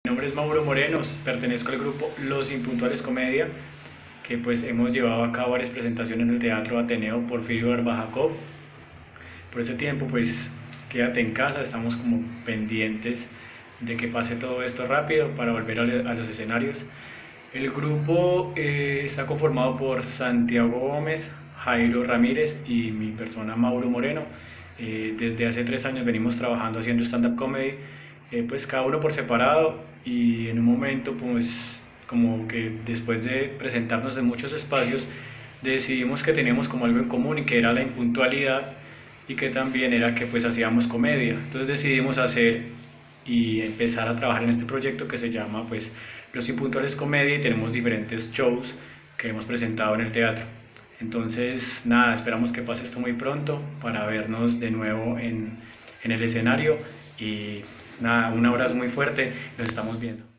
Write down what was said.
Mi nombre es Mauro Moreno, pertenezco al grupo Los Impuntuales Comedia, que pues hemos llevado a cabo varias presentaciones en el Teatro Ateneo Porfirio Jacob. Por ese tiempo pues quédate en casa, estamos como pendientes de que pase todo esto rápido para volver a los escenarios. El grupo está conformado por Santiago Gómez, Jairo Ramírez y mi persona Mauro Moreno. Desde hace 3 años venimos trabajando haciendo stand-up comedy, pues cada uno por separado, y en un momento pues como que después de presentarnos en muchos espacios decidimos que teníamos como algo en común, y que era la impuntualidad, y que también era que pues hacíamos comedia. Entonces decidimos hacer y empezar a trabajar en este proyecto que se llama pues Los Impuntuales Comedia, y tenemos diferentes shows que hemos presentado en el teatro. Entonces nada, esperamos que pase esto muy pronto para vernos de nuevo en el escenario, y nada, un abrazo muy fuerte, nos estamos viendo.